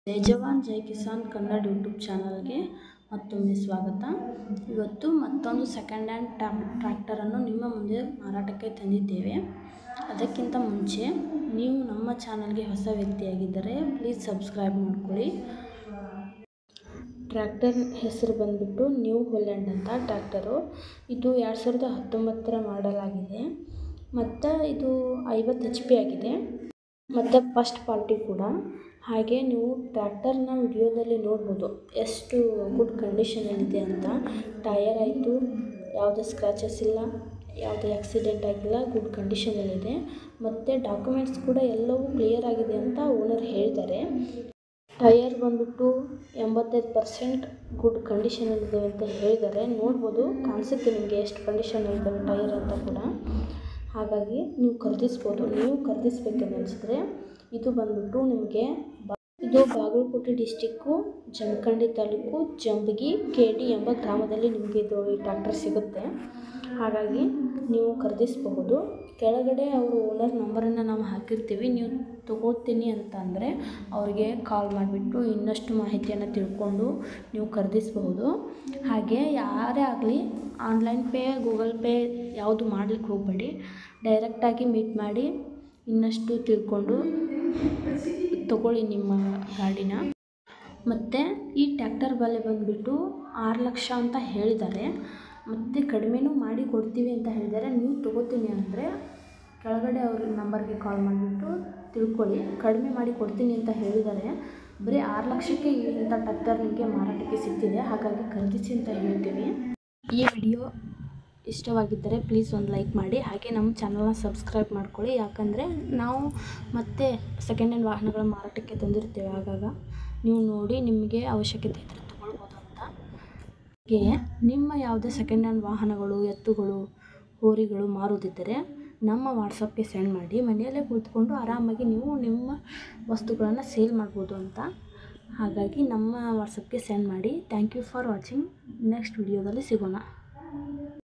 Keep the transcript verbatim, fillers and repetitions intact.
ಜೈ ಜವಾನ್ ಜೈ ಕಿಸಾನ್ ಕನ್ನಡ ಯೂಟ್ಯೂಬ್ ಚಾನಲ್ಗೆ ಮತ್ತೊಮ್ಮೆ ಸ್ವಾಗತ. ಇವತ್ತು ಮತ್ತೊಂದು ಸೆಕೆಂಡ್ ಹ್ಯಾಂಡ್ ಟ್ರ್ಯಾಕ್ಟರನ್ನು ನಿಮ್ಮ ಮುಂದೆ ಮಾರಾಟಕ್ಕೆ ತಂದಿದ್ದೇವೆ. ಅದಕ್ಕಿಂತ ಮುಂಚೆ ನೀವು ನಮ್ಮ ಚಾನಲ್ಗೆ ಹೊಸ ವ್ಯಕ್ತಿಯಾಗಿದ್ದರೆ ಪ್ಲೀಸ್ ಸಬ್ಸ್ಕ್ರೈಬ್ ಮಾಡ್ಕೊಳ್ಳಿ. ಟ್ರ್ಯಾಕ್ಟರ್ ಹೆಸರು ಬಂದುಬಿಟ್ಟು ನ್ಯೂ ಹೋಲ್ಯಾಂಡ್ ಅಂತ ಟ್ರ್ಯಾಕ್ಟರು. ಇದು ಎರಡು ಸಾವಿರದ ಹತ್ತೊಂಬತ್ತರ ಮಾಡಲ್ ಆಗಿದೆ ಮತ್ತು ಇದು ಐವತ್ತು ಎಚ್ ಪಿ ಆಗಿದೆ ಮತ್ತು ಫಸ್ಟ್ ಪಾರ್ಟಿ ಕೂಡ. ಹಾಗೆ ನೀವು ಟ್ರ್ಯಾಕ್ಟರ್ನ ವಿಡಿಯೋದಲ್ಲಿ ನೋಡ್ಬೋದು ಎಷ್ಟು ಗುಡ್ ಕಂಡೀಷನಲ್ಲಿದೆ ಅಂತ. ಟಯರ್ ಆಯಿತು, ಯಾವುದೇ ಸ್ಕ್ರ್ಯಾಚಸ್ ಇಲ್ಲ, ಯಾವುದೇ ಆಕ್ಸಿಡೆಂಟ್ ಆಗಿಲ್ಲ, ಗುಡ್ ಕಂಡೀಷನಲ್ಲಿದೆ ಮತ್ತು ಡಾಕ್ಯುಮೆಂಟ್ಸ್ ಕೂಡ ಎಲ್ಲವೂ ಕ್ಲಿಯರ್ ಆಗಿದೆ ಅಂತ ಓನರ್ ಹೇಳ್ತಾರೆ. ಟಯರ್ ಬಂದುಬಿಟ್ಟು ಎಂಬತ್ತೈದು ಪರ್ಸೆಂಟ್ ಗುಡ್ ಕಂಡೀಷನಲ್ಲಿದೆ ಅಂತ ಹೇಳಿದ್ದಾರೆ. ನೋಡ್ಬೋದು, ಕಾಣಿಸುತ್ತೆ ನಿಮಗೆ ಎಷ್ಟು ಕಂಡೀಷನಲ್ಲಿದ್ದಾವೆ ಟಯರ್ ಅಂತ ಕೂಡ. ಹಾಗಾಗಿ ನೀವು ಖರೀದಿಸ್ಬೋದು. ನೀವು ಖರೀದಿಸ್ಬೇಕಂತ ಅನಿಸಿದ್ರೆ ಇದು ಬಂದುಬಿಟ್ಟು ನಿಮಗೆ ಇದು ಬಾಗಲಕೋಟೆ ಡಿಸ್ಟಿಕ್ಕು ಜಮಖಂಡಿ ತಾಲೂಕು ಜಂಬಗಿ ಕೇಡಿ ಎಂಬ ಗ್ರಾಮದಲ್ಲಿ ನಿಮಗೆ ಇದು ಈ ಟ್ರ್ಯಾಕ್ಟರ್ ಸಿಗುತ್ತೆ. ಹಾಗಾಗಿ ನೀವು ಖರೀದಿಸಬಹುದು. ಕೆಳಗಡೆ ಅವರು ಓನರ್ ನಂಬರನ್ನು ನಾವು ಹಾಕಿರ್ತೀವಿ. ನೀವು ತೊಗೋತೀನಿ ಅಂತ ಅಂದರೆ ಅವರಿಗೆ ಕಾಲ್ ಮಾಡಿಬಿಟ್ಟು ಇನ್ನಷ್ಟು ಮಾಹಿತಿಯನ್ನು ತಿಳ್ಕೊಂಡು ನೀವು ಖರೀದಿಸಬಹುದು. ಹಾಗೆ ಯಾರೇ ಆಗಲಿ ಆನ್ಲೈನ್ ಪೇ, ಗೂಗಲ್ ಪೇ ಯಾವುದು ಮಾಡಲಿಕ್ಕೆ ಹೋಗಬೇಡಿ. ಡೈರೆಕ್ಟಾಗಿ ಮೀಟ್ ಮಾಡಿ ಇನ್ನಷ್ಟು ತಿಳ್ಕೊಂಡು ತಗೊಳ್ಳಿ ನಿಮ್ಮ ಗಾಡಿನ. ಮತ್ತು ಈ ಟ್ರ್ಯಾಕ್ಟರ್ ಬೆಲೆ ಬಂದುಬಿಟ್ಟು ಆರು ಲಕ್ಷ ಅಂತ ಹೇಳಿದ್ದಾರೆ ಮತ್ತು ಕಡಿಮೆನೂ ಮಾಡಿ ಕೊಡ್ತೀವಿ ಅಂತ ಹೇಳಿದ್ದಾರೆ. ನೀವು ತೊಗೋತೀನಿ ಅಂದರೆ ಕೆಳಗಡೆ ಅವ್ರ ನಂಬರ್ಗೆ ಕಾಲ್ ಮಾಡಿಬಿಟ್ಟು ತಿಳ್ಕೊಳ್ಳಿ. ಕಡಿಮೆ ಮಾಡಿ ಕೊಡ್ತೀನಿ ಅಂತ ಹೇಳಿದ್ದಾರೆ. ಬರೀ ಆರು ಲಕ್ಷಕ್ಕೆ ಇಂಥ ಟ್ರ್ಯಾಕ್ಟರ್ ನಿಮಗೆ ಮಾರಾಟಕ್ಕೆ ಸಿಗ್ತಿದೆ. ಹಾಗಾಗಿ ಖರೀದಿಸಿ ಅಂತ ಹೇಳ್ತೀವಿ. ಈ ವಿಡಿಯೋ ಇಷ್ಟವಾಗಿದ್ದರೆ ಪ್ಲೀಸ್ ಒಂದು ಲೈಕ್ ಮಾಡಿ. ಹಾಗೆ ನಮ್ಮ ಚಾನಲ್ನ ಸಬ್ಸ್ಕ್ರೈಬ್ ಮಾಡ್ಕೊಳ್ಳಿ. ಯಾಕಂದರೆ ನಾವು ಮತ್ತೆ ಸೆಕೆಂಡ್ ಹ್ಯಾಂಡ್ ವಾಹನಗಳ ಮಾರಾಟಕ್ಕೆ ತಂದಿರ್ತೇವೆ. ಆಗಾಗ ನೀವು ನೋಡಿ ನಿಮಗೆ ಅವಶ್ಯಕತೆ ಇದ್ದರೆ ತೊಗೊಳ್ಬೋದು ಅಂತ. ಹಾಗೆ ನಿಮ್ಮ ಯಾವುದೇ ಸೆಕೆಂಡ್ ಹ್ಯಾಂಡ್ ವಾಹನಗಳು, ಎತ್ತುಗಳು, ಹೋರಿಗಳು ಮಾರೋದಿದ್ದರೆ ನಮ್ಮ ವಾಟ್ಸಪ್ಗೆ ಸೆಂಡ್ ಮಾಡಿ. ಮನೆಯಲ್ಲೇ ಕುಳಿತುಕೊಂಡು ಆರಾಮಾಗಿ ನೀವು ನಿಮ್ಮ ವಸ್ತುಗಳನ್ನು ಸೇಲ್ ಮಾಡ್ಬೋದು ಅಂತ. ಹಾಗಾಗಿ ನಮ್ಮ ವಾಟ್ಸಪ್ಗೆ ಸೆಂಡ್ ಮಾಡಿ. Thank you for watching. Next ವಿಡಿಯೋದಲ್ಲಿ ಸಿಗೋಣ.